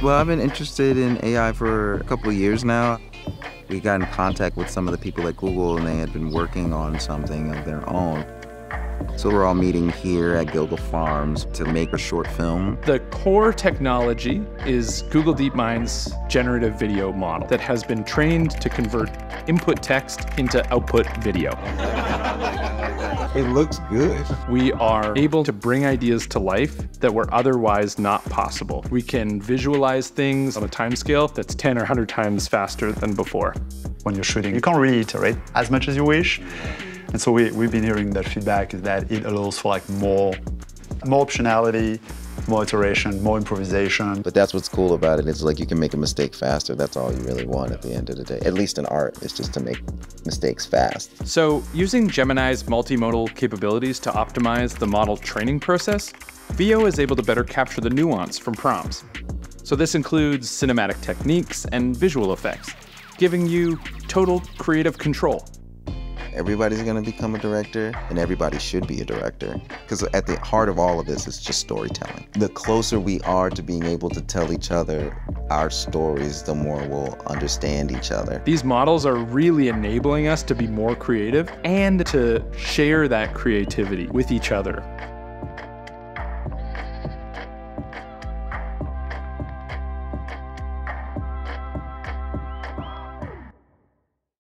Well, I've been interested in AI for a couple of years now. We got in contact with some of the people at Google, and they had been working on something of their own. So we're all meeting here at Gilga Farms to make a short film. The core technology is Google DeepMind's generative video model that has been trained to convert input text into output video. It looks good. We are able to bring ideas to life that were otherwise not possible. We can visualize things on a timescale that's 10 or 100 times faster than before. When you're shooting, you can't really iterate as much as you wish. And so we've been hearing that feedback is that it allows for like more optionality, more iteration, more improvisation. But that's what's cool about it. It's like you can make a mistake faster. That's all you really want at the end of the day. At least in art, it's just to make mistakes fast. So using Gemini's multimodal capabilities to optimize the model training process, VO is able to better capture the nuance from prompts. So this includes cinematic techniques and visual effects, giving you total creative control. Everybody's gonna become a director, and everybody should be a director. Because at the heart of all of this is just storytelling. The closer we are to being able to tell each other our stories, the more we'll understand each other. These models are really enabling us to be more creative and to share that creativity with each other.